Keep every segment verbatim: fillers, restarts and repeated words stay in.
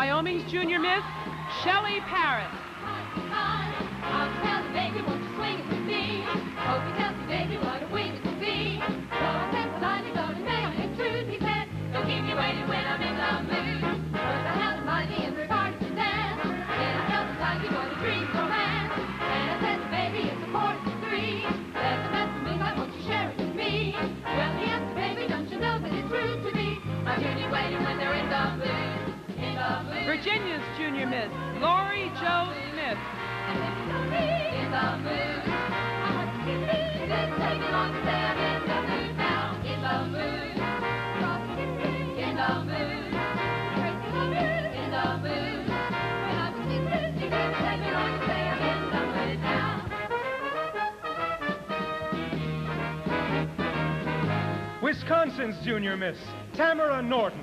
Wyoming's Junior Miss, Shelley Parrott. I'll tell the baby, won't you swing it with me? Oh, he tells the baby what a wing it will be. So I said, well, I'm gonna make it truth. He said, don't keep me waiting when I'm in the mood. First I held him by the end, we're party to dance. Then I held him tight, we going to dream romance. And I said, baby, it's a quarter to three. There's a mess of moonlight, won't you share it with me? Well, he answered, baby, don't you know that it's rude to be my junior waiting when they're in the mood. In the mood. Virginia's Junior Miss, Lori Jo Smith. In the mood. Didn't take me long to say I'm in the mood now. In the mood. In the mood. In the mood. When I was in mood, it didn't take me long to say I'm in the mood now. Wisconsin's Junior Miss, Tamara Norton.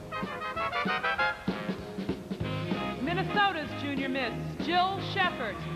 Minnesota's Junior Miss, Jill Shepard.